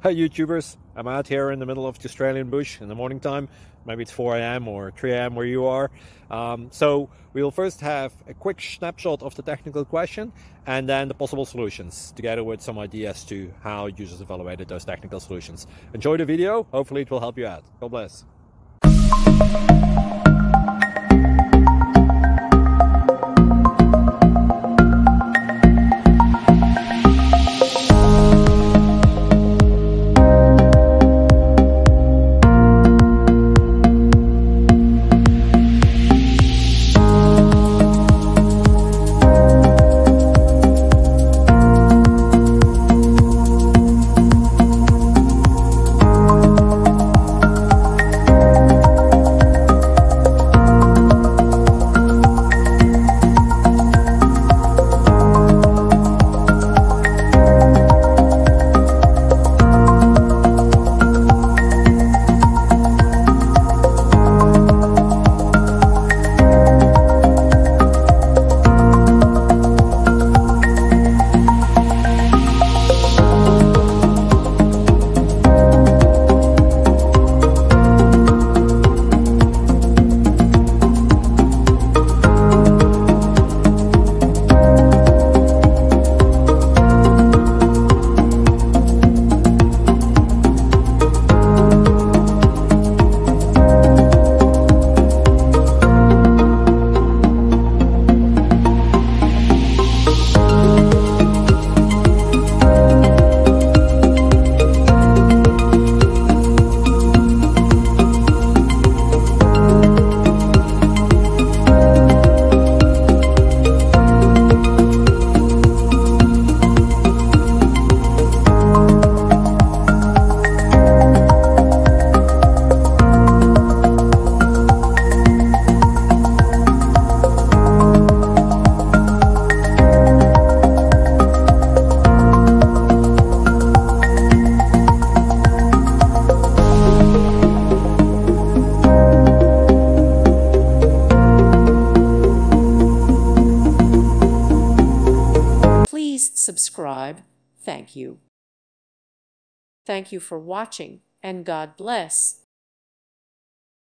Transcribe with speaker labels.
Speaker 1: Hi YouTubers, I'm out here in the middle of the Australian bush in the morning time. Maybe it's 4 a.m. or 3 a.m. where you are. So we'll first have a quick snapshot of the technical question and then the possible solutions, together with some ideas to how users evaluated those technical solutions. Enjoy the video, hopefully it will help you out. God bless.
Speaker 2: Please subscribe. Thank you. Thank you for watching, and God bless.